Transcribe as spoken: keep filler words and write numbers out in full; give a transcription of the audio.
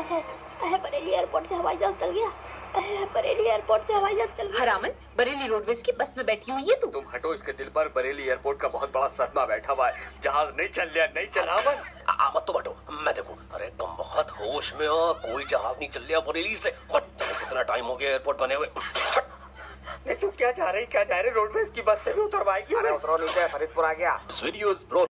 Bareilly airport से हवाई जहाज चल गया। बरेली एयरपोर्ट से हवाई जहाज चल गया। हरामन, बरेली रोडवेज की बस में बैठी हुई है तू। तुम हटो, इसके दिल पर बरेली एयरपोर्ट का बहुत बड़ा सदमा बैठा हुआ है। जहाज नहीं चल रहा, नहीं चल रहा। मत तो हटो, मैं देखूं। अरे तुम बहुत होश में हो, कोई जहाज नहीं चल रहा बरेली से। कितना टाइम हो गया एयरपोर्ट बने हुए। नहीं तू क्या चाह रही क्या चाह रही? रोडवेज की बस से भी उतरवाएगी? उतरो नीचे, फरीदपुर आ गया।